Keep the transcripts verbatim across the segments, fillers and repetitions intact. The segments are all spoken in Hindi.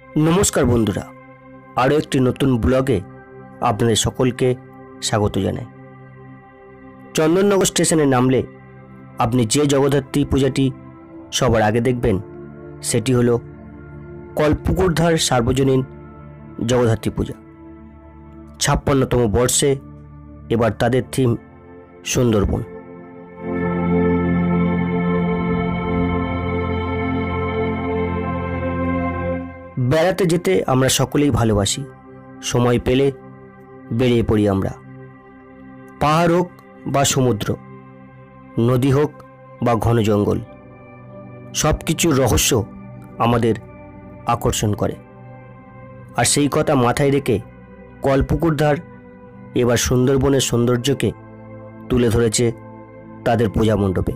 नमस्कार बंधुरा आरो एक नतून ब्लगे आपनादेर सकलके स्वागत जानाई। चंदननगर स्टेशने नामले आपनि जे जगद्धात्री पूजाटी सबार आगे देखबेन सेटी हलो कलपुकुरधार सार्वजनीन जगद्धात्री पूजा। छाप्पान्नतम बर्षे एबार तादेर थीम सुंदरबन। बेड़ाते जेते आमरा सकलेई भालोबासी, समय पेले बेरिये पड़ि आमरा। पाहाड़ होक बा समुद्र, नदी होक बा घन जंगल, सबकिछुर रहस्य आमादेर आकर्षण करे। आर सेई कथा माथाय रेखे कलपुकुरधार एबार सुंदरबनेर सौंदर्यके तुले धरेছে तादेर पूजा मंडपे।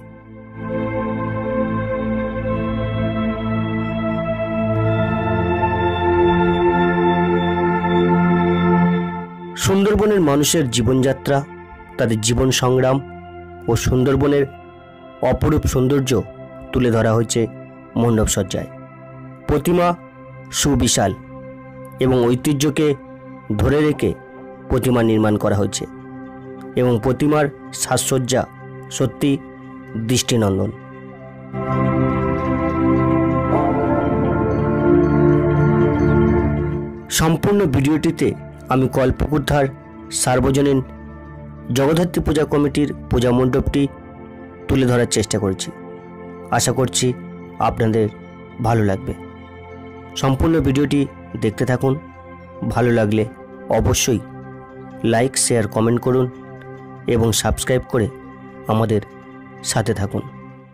सुंदरबनेर मानुषेर जीवनयात्रा, तादेर जीवन संग्राम और सुंदरबनेर अपरूप सौंदर्य तुले धरा हয়েছে मंडप सज्जाय। प्रतिमा सुविशाल एवं ऐतिह्यके धरे रेखे प्रतिमा निर्माण करा हয়েছে एवं प्रतिमार साजसज्जा सत्यि दृष्टिनंदन। सम्पूर्ण भिडियोटीते आमी कलपुकुरधार सार्वजनीन जगद्धात्री पूजा कमिटिर पूजा मंडपटी तुले धरार चेष्टा करेছি। आशा करছি आपनादेर भालो लागবে। सम्पूर्ण भिडियोटी देखते थाकुन। भालो लागले अवश्यई लाइक शेयर कमेंट करुन एवं सबस्क्राइब करे आमादेर साथे थाकुन।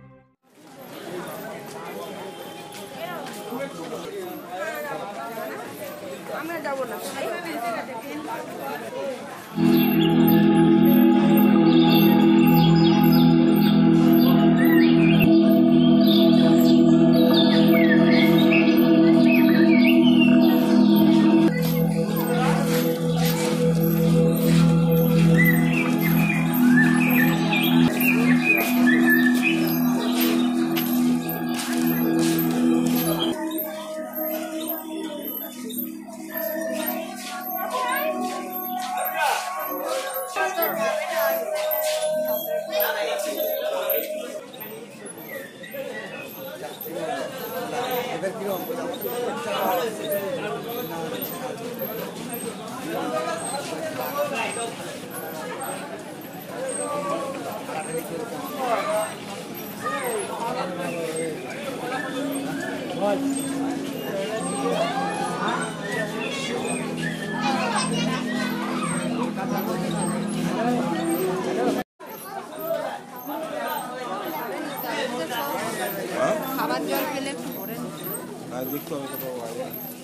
খাবার জল পেলে পড়েন আর দেখতে হবে কত বাইরে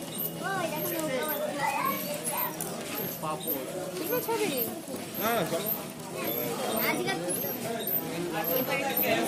পাপো ঠিক আছে না না চলো আজকে